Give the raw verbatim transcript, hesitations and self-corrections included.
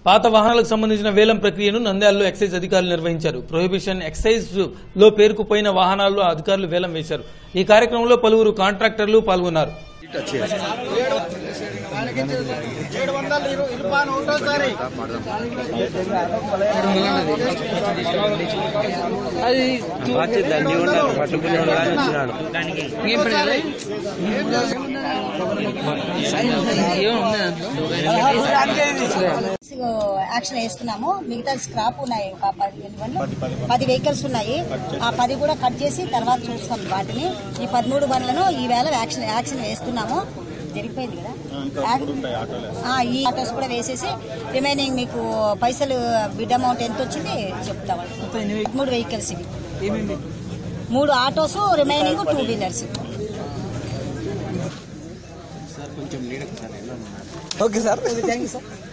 పాత వాహనాలకు సంబంధించిన వేలం ప్రక్రియను నంద్యాలలో ఎక్సైజ్ అధికారులు నిర్వహించారు. ప్రొహిబిషన్ ఎక్సైజ్ లో పేరుకుపోయిన వాహనాల్లో అధికారులు వేలం వేశారు. ఈ కార్యక్రమంలో పలువురు కాంట్రాక్టర్లు పాల్గొన్నారు. యాక్షన్ వేస్తున్నాము. మిగతా స్క్రాప్ ఉన్నాయి, పది వెహికల్స్ ఉన్నాయి. ఆ పది కూడా కట్ చేసి తర్వాత చూస్తాం వాటిని. ఈ పదమూడు బండ్లను ఈ వేళ యాక్షన్ యాక్షన్ వేస్తున్నాము. జరిగిపోయింది కదా, ఈ ఆటోస్ కూడా వేసేసి రిమైనింగ్ మీకు పైసలు బిడ్ అమౌంట్ ఎంత వచ్చింది చెప్తామండి. మూడు వెహికల్స్ ఇవి, మూడు autos, remaining two wheelers. Okay sir, thank you sir.